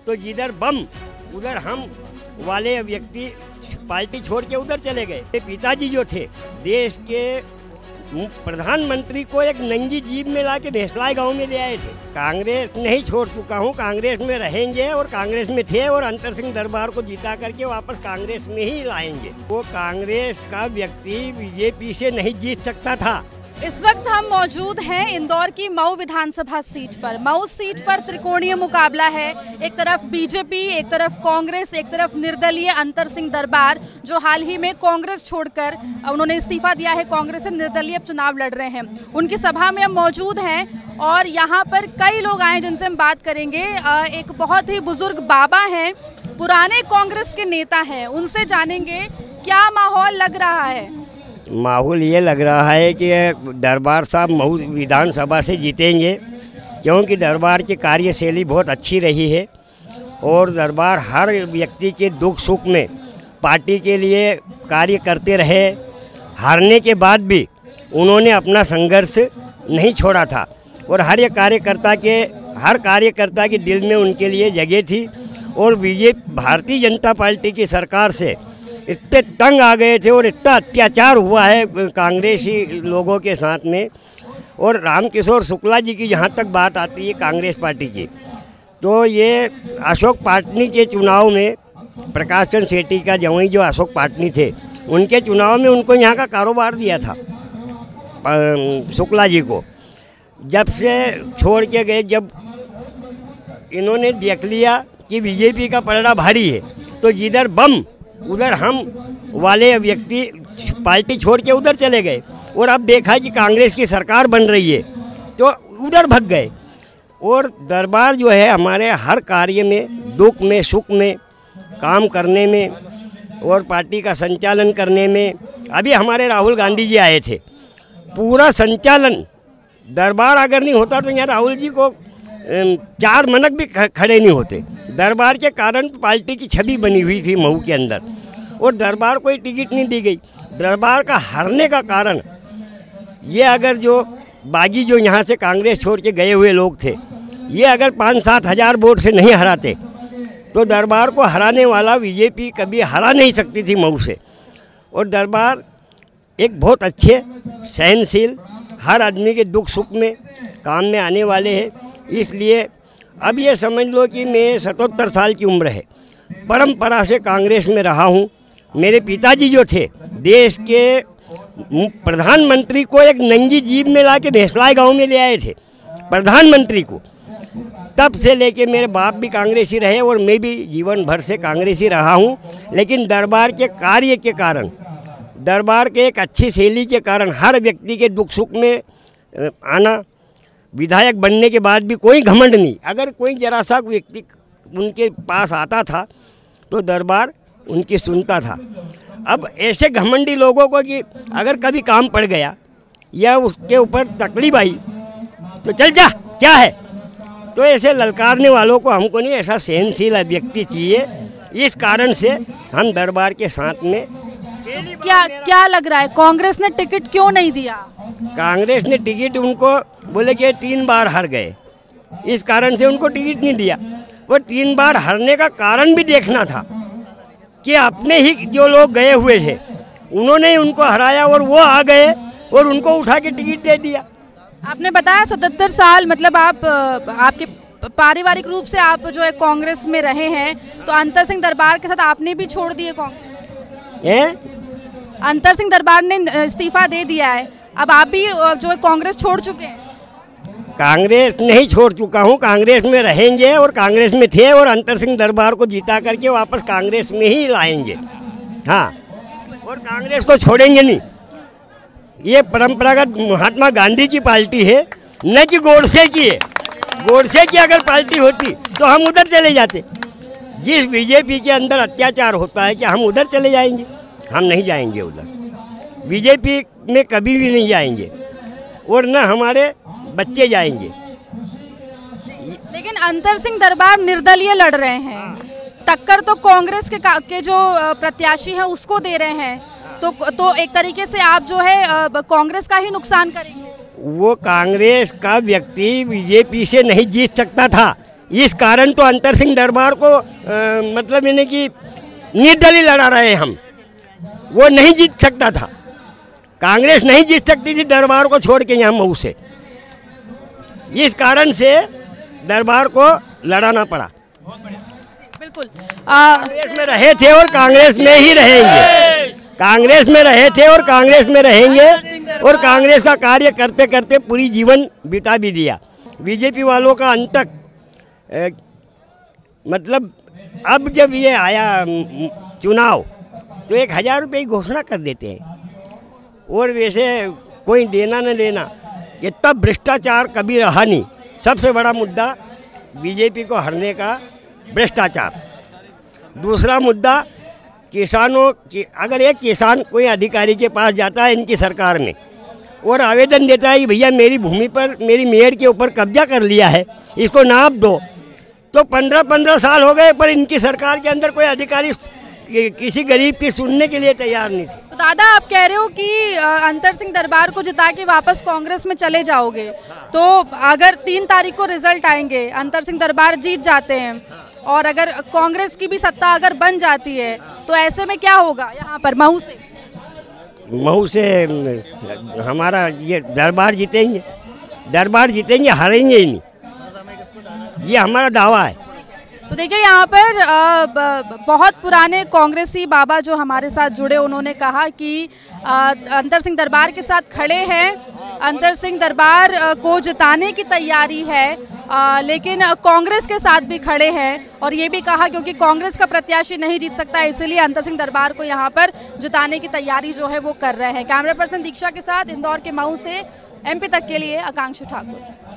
तो जिधर बम उधर हम वाले व्यक्ति पार्टी छोड़ के उधर चले गए। पिताजी जो थे देश के प्रधानमंत्री को एक नंगी जीप में लाके भेसलाई गांव में ले आए थे। कांग्रेस नहीं छोड़ चुका हूं, कांग्रेस में रहेंगे और कांग्रेस में थे और अंतर सिंह दरबार को जिता करके वापस कांग्रेस में ही लाएंगे। वो कांग्रेस का व्यक्ति बीजेपी से नहीं जीत सकता था। इस वक्त हम मौजूद हैं इंदौर की मऊ विधानसभा सीट पर। मऊ सीट पर त्रिकोणीय मुकाबला है। एक तरफ बीजेपी, एक तरफ कांग्रेस, एक तरफ निर्दलीय अंतर सिंह दरबार, जो हाल ही में कांग्रेस छोड़कर उन्होंने इस्तीफा दिया है, कांग्रेस से निर्दलीय चुनाव लड़ रहे हैं। उनकी सभा में हम मौजूद हैं और यहाँ पर कई लोग आए जिनसे हम बात करेंगे। एक बहुत ही बुजुर्ग बाबा हैं, पुराने कांग्रेस के नेता हैं, उनसे जानेंगे क्या माहौल लग रहा है। माहौल ये लग रहा है कि दरबार साहब मऊ विधानसभा से जीतेंगे, क्योंकि दरबार की कार्यशैली बहुत अच्छी रही है और दरबार हर व्यक्ति के दुख सुख में पार्टी के लिए कार्य करते रहे। हारने के बाद भी उन्होंने अपना संघर्ष नहीं छोड़ा था और हर कार्यकर्ता के दिल में उनके लिए जगह थी। और बीजेपी भारतीय जनता पार्टी की सरकार से इतने तंग आ गए थे और इतना अत्याचार हुआ है कांग्रेसी लोगों के साथ में। और रामकिशोर शुक्ला जी की जहाँ तक बात आती है कांग्रेस पार्टी की, तो ये अशोक पाटनी के चुनाव में प्रकाश चंद्र सेठी का जवाई जो अशोक पाटनी थे, उनके चुनाव में उनको यहाँ का कारोबार दिया था शुक्ला जी को। जब से छोड़ के गए, जब इन्होंने देख लिया कि बीजेपी का पलड़ा भारी है, तो जिधर बम उधर हम वाले व्यक्ति पार्टी छोड़ के उधर चले गए। और अब देखा कि कांग्रेस की सरकार बन रही है तो उधर भग गए। और दरबार जो है हमारे हर कार्य में, दुख में, सुख में, काम करने में और पार्टी का संचालन करने में। अभी हमारे राहुल गांधी जी आए थे, पूरा संचालन दरबार अगर नहीं होता तो यहाँ राहुल जी को 4 मिनट भी खड़े नहीं होते। दरबार के कारण पार्टी की छवि बनी हुई थी मऊ के अंदर और दरबार को टिकट नहीं दी गई। दरबार का हारने का कारण ये, अगर जो बागी जो यहाँ से कांग्रेस छोड़ के गए हुए लोग थे, ये अगर 5-7 हज़ार वोट से नहीं हराते तो दरबार को हराने वाला बीजेपी कभी हरा नहीं सकती थी मऊ से। और दरबार एक बहुत अच्छे, सहनशील, हर आदमी के दुख सुख में काम में आने वाले हैं। इसलिए अब ये समझ लो कि मैं 77 साल की उम्र है, परंपरा से कांग्रेस में रहा हूँ। मेरे पिताजी जो थे देश के प्रधानमंत्री को एक नंगी जीप में लाके भेसलाई गांव में ले आए थे, प्रधानमंत्री को। तब से लेके मेरे बाप भी कांग्रेसी रहे और मैं भी जीवन भर से कांग्रेसी रहा हूँ। लेकिन दरबार के कार्य के कारण, दरबार के एक अच्छी शैली के कारण हर व्यक्ति के दुख सुख में आना, विधायक बनने के बाद भी कोई घमंड नहीं। अगर कोई जरा सा व्यक्ति उनके पास आता था तो दरबार उनकी सुनता था। अब ऐसे घमंडी लोगों को कि अगर कभी काम पड़ गया या उसके ऊपर तकलीफ आई तो चल जा, क्या है, तो ऐसे ललकारने वालों को हमको नहीं, ऐसा सहनशील व्यक्ति चाहिए। इस कारण से हम दरबार के साथ में। क्या लग रहा है, कांग्रेस ने टिकट क्यों नहीं दिया? कांग्रेस ने टिकट उनको बोले कि 3 बार हार गए, इस कारण से उनको टिकट नहीं दिया। वो 3 बार हारने का कारण भी देखना था कि अपने ही जो लोग गए हुए थे उन्होंने उनको हराया और वो आ गए और उनको उठा के टिकट दे दिया। आपने बताया 77 साल, मतलब आपके पारिवारिक रूप से आप जो है कांग्रेस में रहे हैं, तो अंतर सिंह दरबार के साथ आपने भी छोड़ दिए कांग्रेस? अंतर सिंह दरबार ने इस्तीफा दे दिया है, अब आप भी जो है कांग्रेस छोड़ चुके हैं? कांग्रेस नहीं छोड़ चुका हूँ, कांग्रेस में रहेंगे और कांग्रेस में थे और अंतर सिंह दरबार को जिता करके वापस कांग्रेस में ही लाएंगे। हाँ, और कांग्रेस को छोड़ेंगे नहीं। ये परंपरागत महात्मा गांधी की पार्टी है, न कि गोडसे की है। गोडसे की अगर पार्टी होती तो हम उधर चले जाते। जिस बीजेपी के अंदर अत्याचार होता है कि हम उधर चले जाएंगे, हम नहीं जाएंगे उधर। बीजेपी में कभी भी नहीं जाएंगे और न हमारे बच्चे जाएंगे। लेकिन अंतर सिंह दरबार निर्दलीय लड़ रहे हैं, टक्कर तो कांग्रेस के जो प्रत्याशी हैं उसको दे रहे हैं, तो एक तरीके से आप जो है कांग्रेस का ही नुकसान करेंगे। वो कांग्रेस का व्यक्ति बीजेपी से नहीं जीत सकता था, इस कारण तो अंतर सिंह दरबार को मतलब यानी कि निर्दलीय लड़ा रहे हम। वो नहीं जीत सकता था, कांग्रेस नहीं जीत सकती थी दरबार को छोड़ के यहाँ मऊ से। इस कारण से दरबार को लड़ाना पड़ा। बिल्कुल कांग्रेस में रहे थे और कांग्रेस में ही रहेंगे, कांग्रेस में रहे थे और कांग्रेस में रहेंगे, और कांग्रेस का कार्य करते करते पूरी जीवन बिता भी दिया। बीजेपी वालों का अंत तक मतलब अब जब ये आया चुनाव तो 1000 रुपये की घोषणा कर देते हैं, और वैसे कोई देना न देना, इतना भ्रष्टाचार कभी रहा नहीं। सबसे बड़ा मुद्दा बीजेपी को हरने का भ्रष्टाचार। दूसरा मुद्दा किसानों की, अगर एक किसान कोई अधिकारी के पास जाता है इनकी सरकार में और आवेदन देता है कि भैया मेरी भूमि पर मेरी मेयर के ऊपर कब्जा कर लिया है, इसको नाप दो, तो 15-15 साल हो गए पर इनकी सरकार के अंदर कोई अधिकारी किसी गरीब की सुनने के लिए तैयार नहीं थे। तो दादा आप कह रहे हो कि अंतर सिंह दरबार को जिता के वापस कांग्रेस में चले जाओगे, तो अगर 3 तारीख को रिजल्ट आएंगे, अंतर सिंह दरबार जीत जाते हैं और अगर कांग्रेस की भी सत्ता अगर बन जाती है, तो ऐसे में क्या होगा यहाँ पर मऊ से? मऊ से हमारा ये दरबार जीतेंगे, दरबार जीतेंगे, हारेंगे ही नहीं, ये हमारा दावा है। तो देखिए यहाँ पर बहुत पुराने कांग्रेसी बाबा जो हमारे साथ जुड़े, उन्होंने कहा कि अंतर सिंह दरबार के साथ खड़े हैं, अंतर सिंह दरबार को जिताने की तैयारी है, लेकिन कांग्रेस के साथ भी खड़े हैं, और ये भी कहा क्योंकि कांग्रेस का प्रत्याशी नहीं जीत सकता, इसलिए अंतर सिंह दरबार को यहाँ पर जिताने की तैयारी जो है वो कर रहे हैं। कैमरा पर्सन दीक्षा के साथ इंदौर के मऊ से MP तक के लिए आकांक्षा ठाकुर।